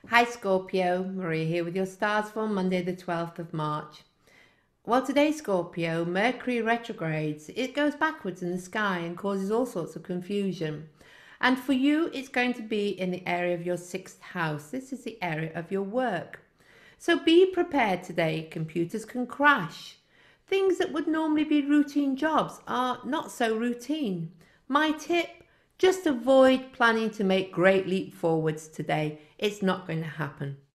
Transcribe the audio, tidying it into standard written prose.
Hi Scorpio, Maria here with your stars for Monday the 12th of March. Well, today Scorpio, Mercury retrogrades. It goes backwards in the sky and causes all sorts of confusion. And for you, it's going to be in the area of your sixth house. This is the area of your work. So be prepared today. Computers can crash. Things that would normally be routine jobs are not so routine. My tip, just avoid planning to make great leap forwards today. It's not going to happen.